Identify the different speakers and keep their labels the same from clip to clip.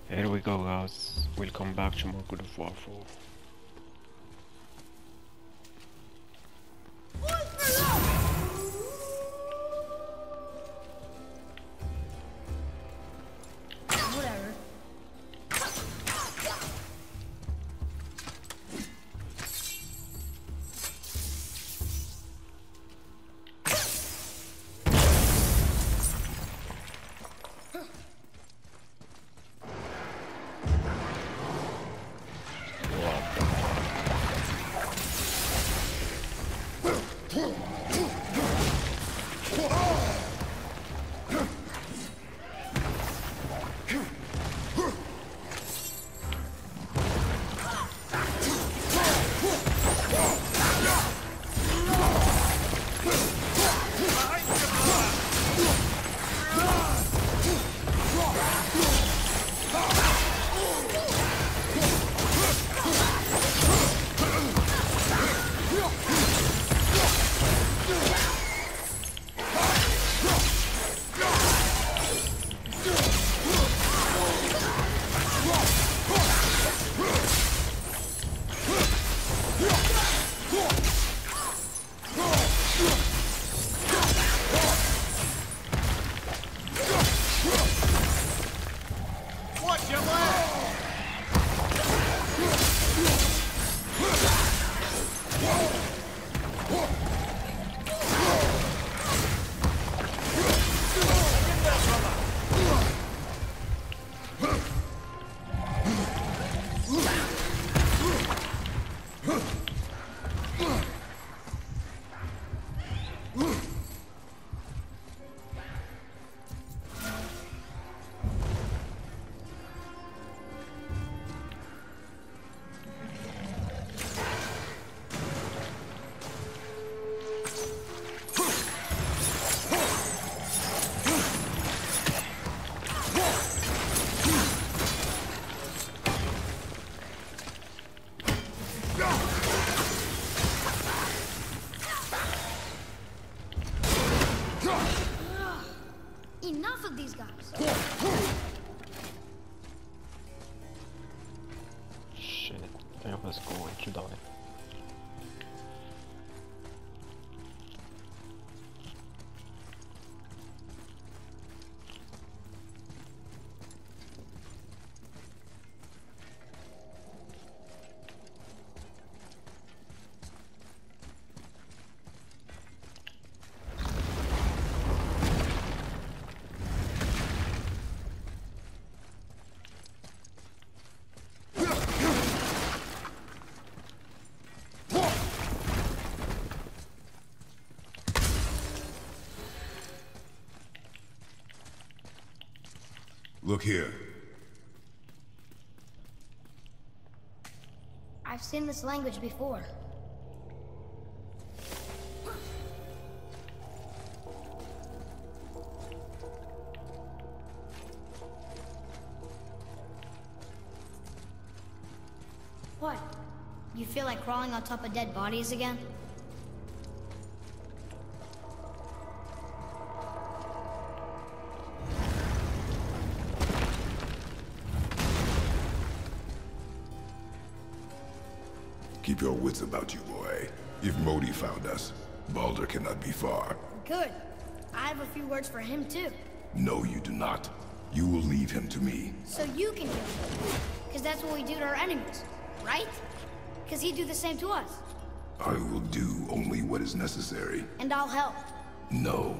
Speaker 1: Here we go, guys. Welcome back to more God of War 4.
Speaker 2: Whatever. Enough of these guys.
Speaker 1: Shit, I was going to die.
Speaker 3: Look here.
Speaker 2: I've seen this language before. What? You feel like crawling on top of dead bodies again?
Speaker 3: Keep your wits about you, boy. If Modi found us, Baldur cannot be far.
Speaker 2: Good. I have a few words for him too.
Speaker 3: No, you do not. You will leave him to me.
Speaker 2: So you can kill him. Because that's what we do to our enemies, right? Because he'd do the same to us.
Speaker 3: I will do only what is necessary.
Speaker 2: And I'll help.
Speaker 3: No.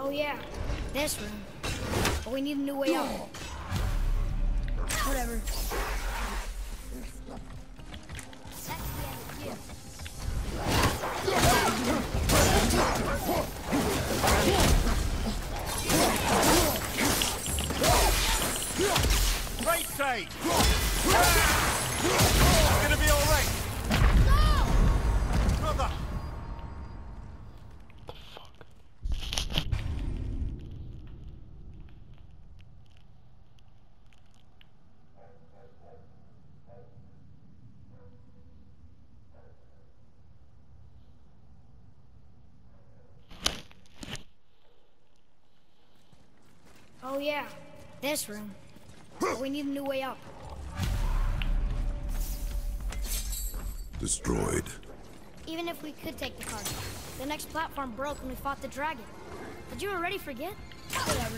Speaker 2: Oh yeah, this room. But we need a new way out. Whatever. That's the end of you.
Speaker 4: Great save! It's gonna be alright! Brother!
Speaker 2: Oh yeah, this room. But we need a new way up.
Speaker 3: Destroyed.
Speaker 2: Even if we could take the cargo, the next platform broke when we fought the dragon. Did you already forget? Whatever.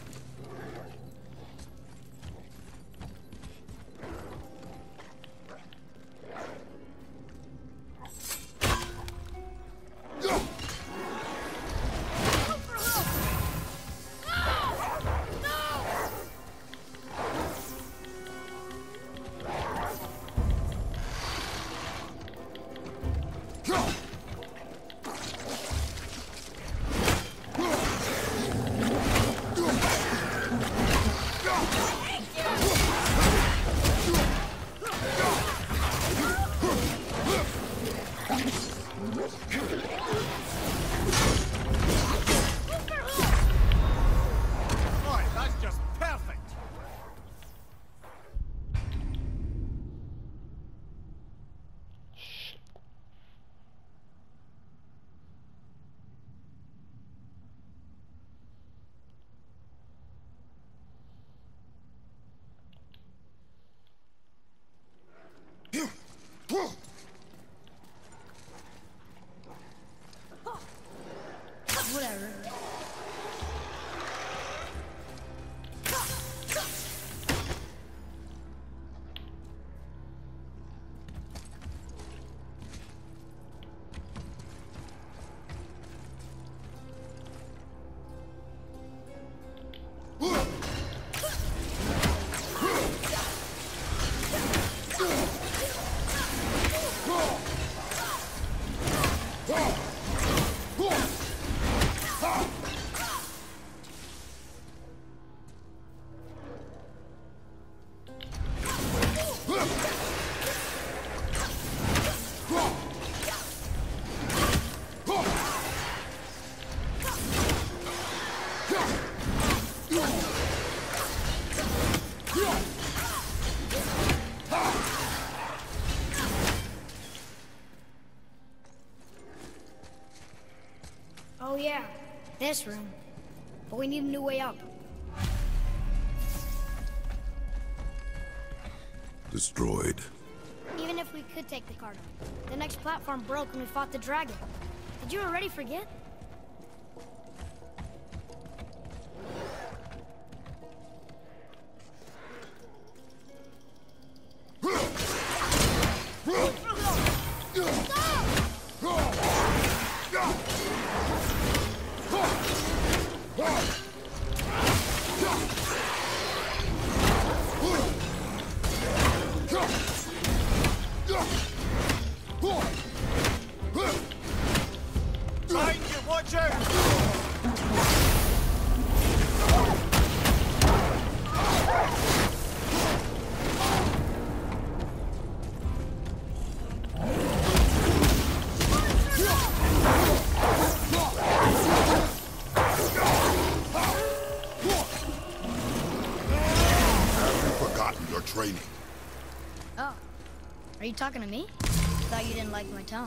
Speaker 4: Right, that's just perfect!
Speaker 2: Whatever. Oh yeah, this room. But we need a new way up.
Speaker 3: Destroyed.
Speaker 2: Even if we could take the cargo, the next platform broke when we fought the dragon. Did you already forget?
Speaker 4: Behind you, watch out!
Speaker 3: Have you forgotten your training?
Speaker 2: Oh, are you talking to me? Thought you didn't like my tone.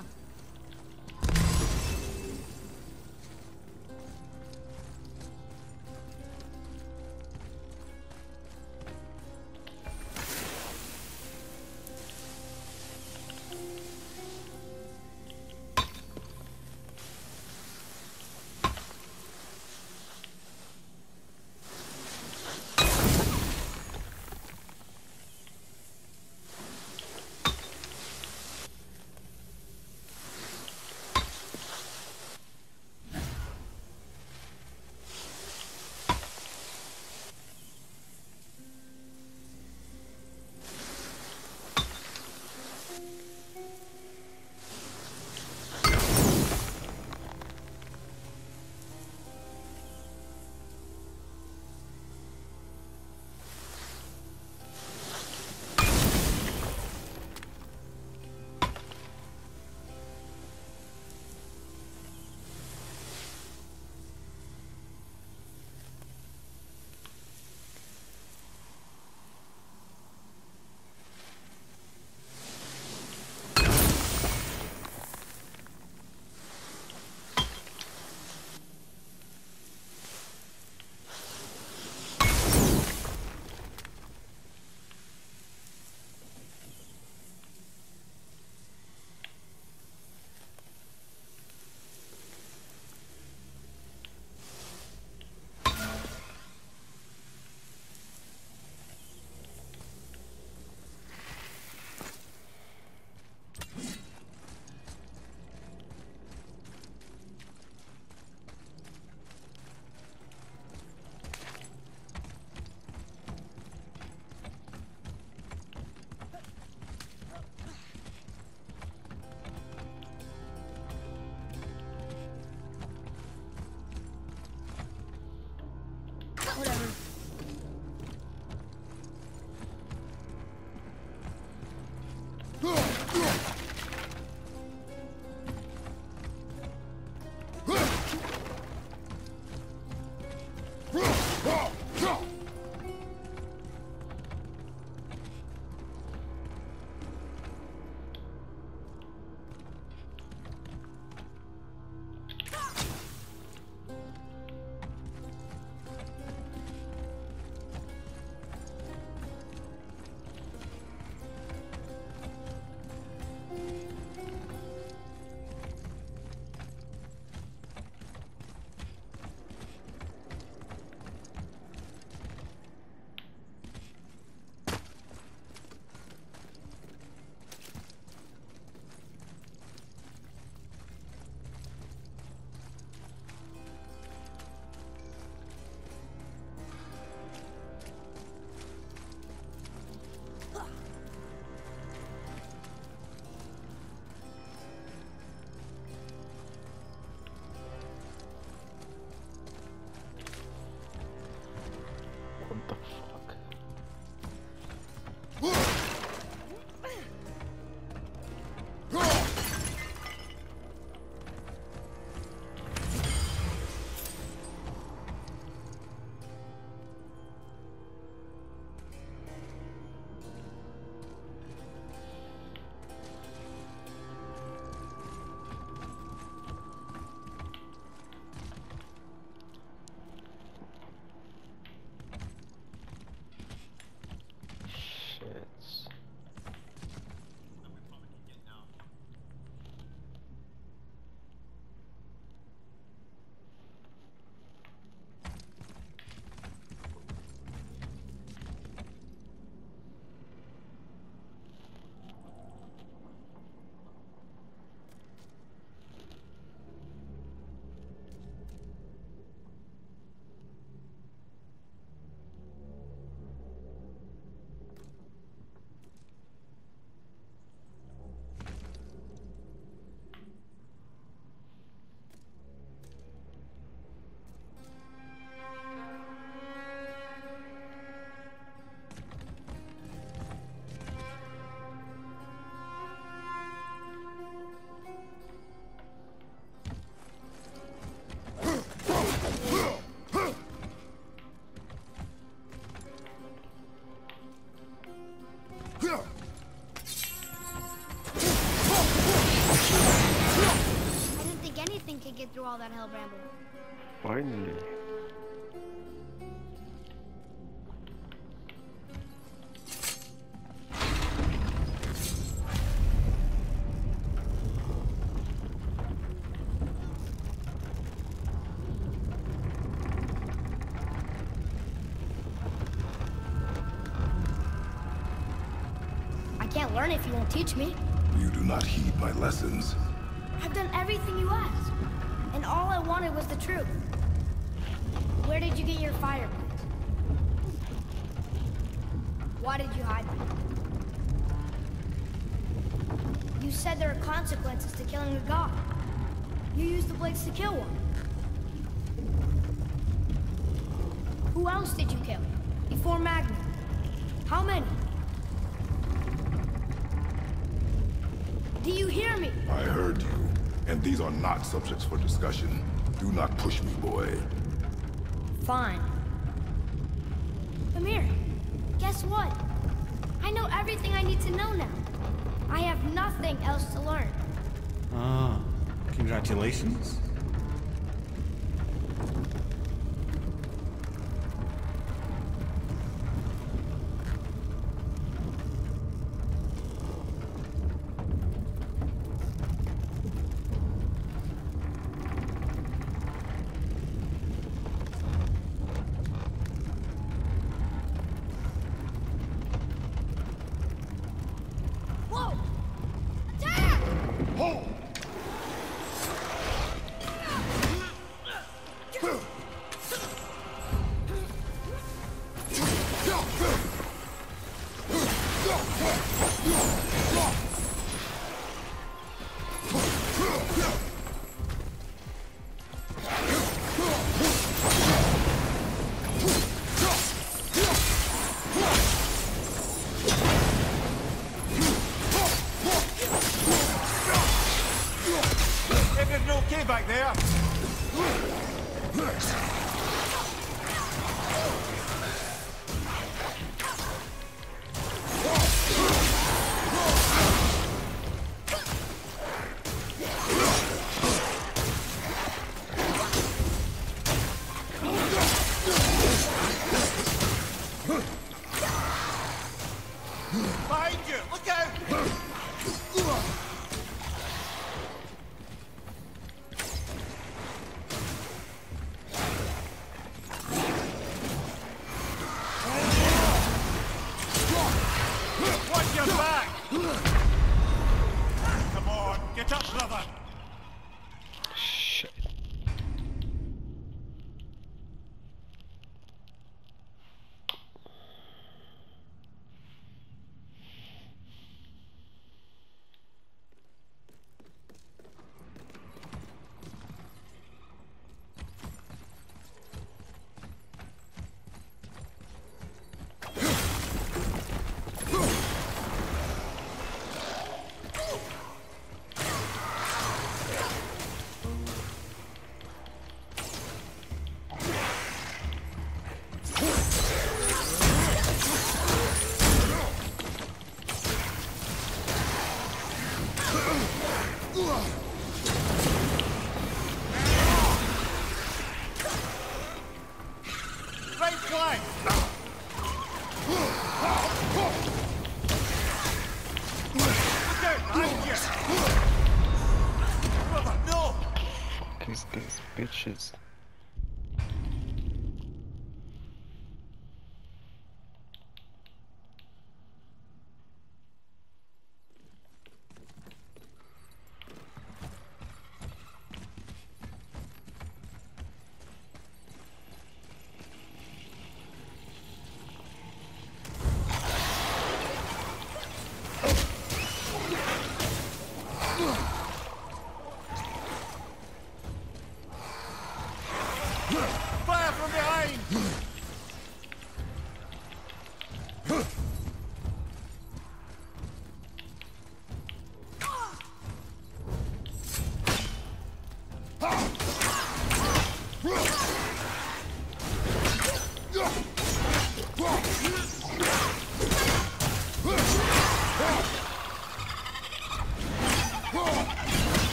Speaker 2: well, Bramble.
Speaker 1: Finally.
Speaker 2: I can't learn if you won't teach me.
Speaker 3: You do not heed my lessons.
Speaker 2: I've done everything you asked, and all I wanted was the truth. Where did you get your fire blades? Why did you hide them? You said there are consequences to killing a god. You used the blades to kill one. Who else did you kill? Before Magnum? How many? Do you hear me?
Speaker 3: I heard you, and these are not subjects for discussion. Do not push me, boy.
Speaker 2: Fine. Amir, guess what? I know everything I need to know now. I have nothing else to learn.
Speaker 5: Ah, congratulations.
Speaker 2: Whoa! Attack!
Speaker 3: Hold!
Speaker 4: Everything okay back there? Behind you! Look out! Watch your back! Come on, get up, brother!
Speaker 1: Shit.
Speaker 4: Right flank! Look out, behind you! Brother, no!
Speaker 1: These guys, bitches.
Speaker 4: Fire from behind!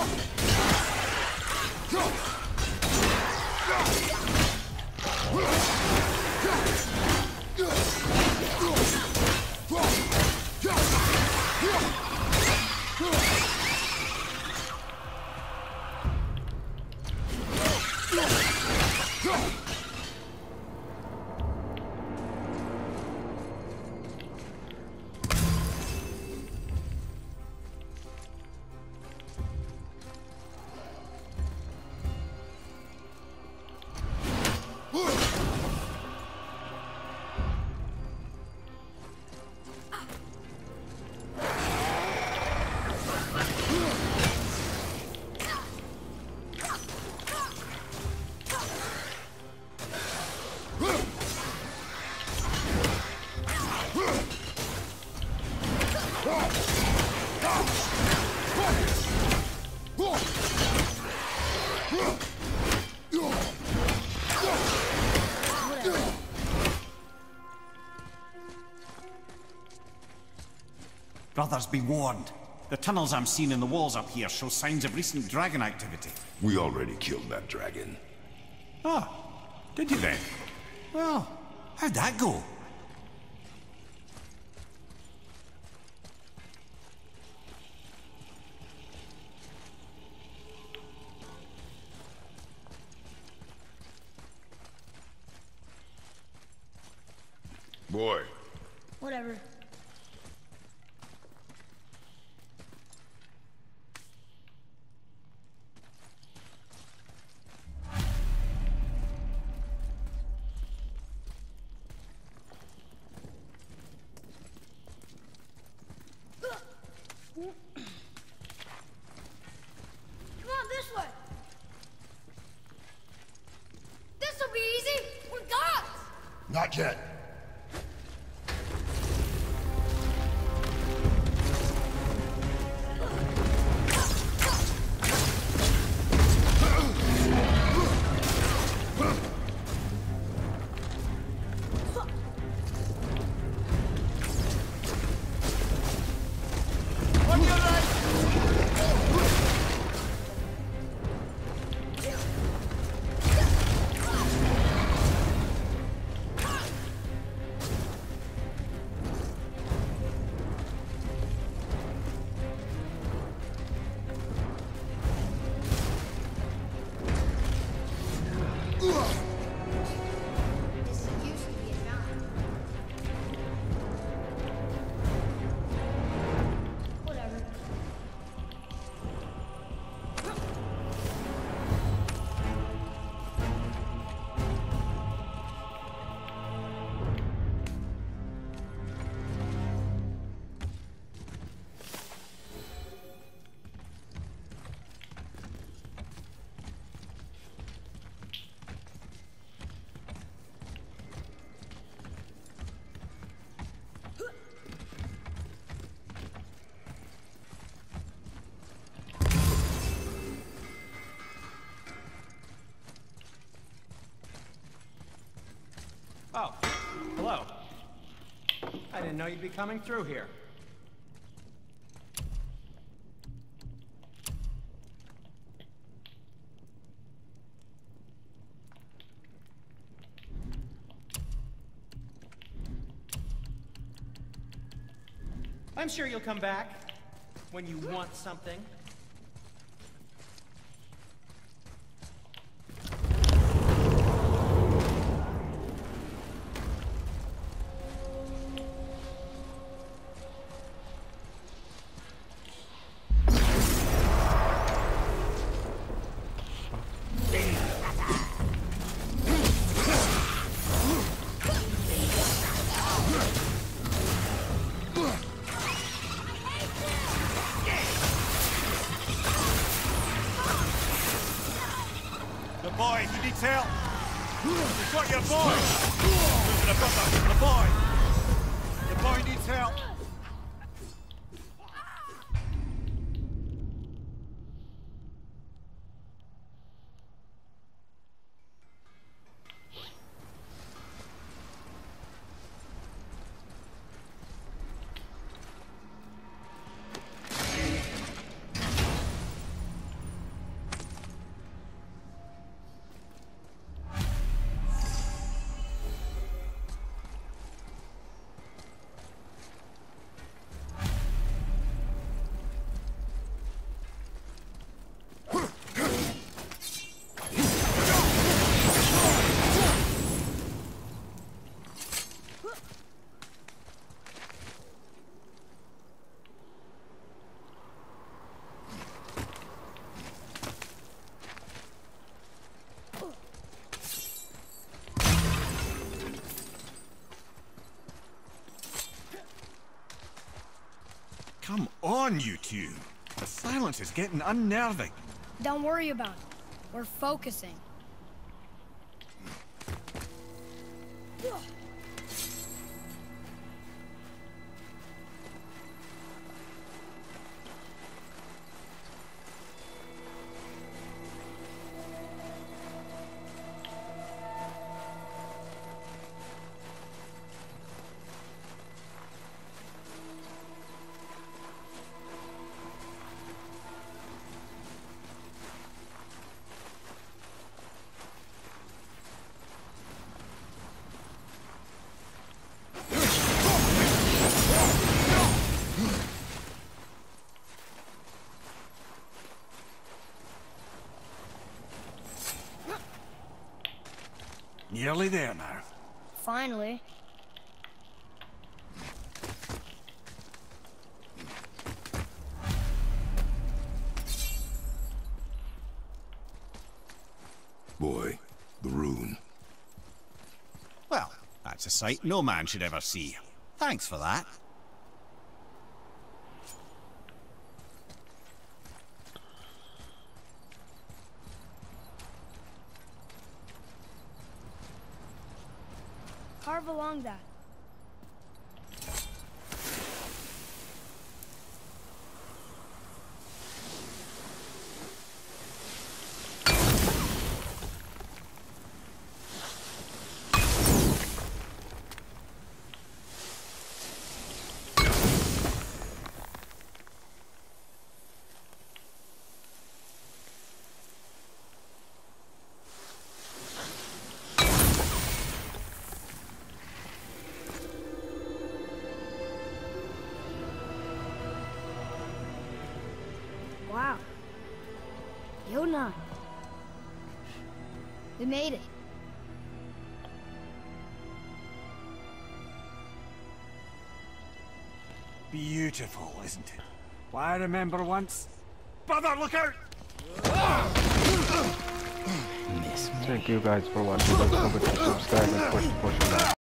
Speaker 6: Brothers, be warned. The tunnels I'm seeing in the walls up here show signs of recent dragon activity.
Speaker 3: We already killed that dragon.
Speaker 6: Ah, did you then? Well, how'd that go?
Speaker 3: Boy.
Speaker 2: Whatever. Come on, this way. This'll be easy. We're gods.
Speaker 3: Not yet.
Speaker 4: On your right!
Speaker 2: This used to be a mountain. Whatever.
Speaker 7: Oh, hello. I didn't know you'd be coming through here. I'm sure you'll come back when you want something.
Speaker 4: The boy, he needs help. You've got your boy. Losing a brother. The boy. The boy needs help. on, you two. The silence is getting unnerving.
Speaker 2: Don't worry about it. We're focusing.
Speaker 4: Nearly there now.
Speaker 2: Finally.
Speaker 3: Boy, the rune.
Speaker 6: Well, that's a sight no man should ever see. Thanks for that.
Speaker 2: Carve along that. Wow. Yona. We made it.
Speaker 4: Beautiful, isn't it? Why, I remember once... Brother, look out!
Speaker 1: Thank you guys for watching. Don't forget to subscribe and push the button.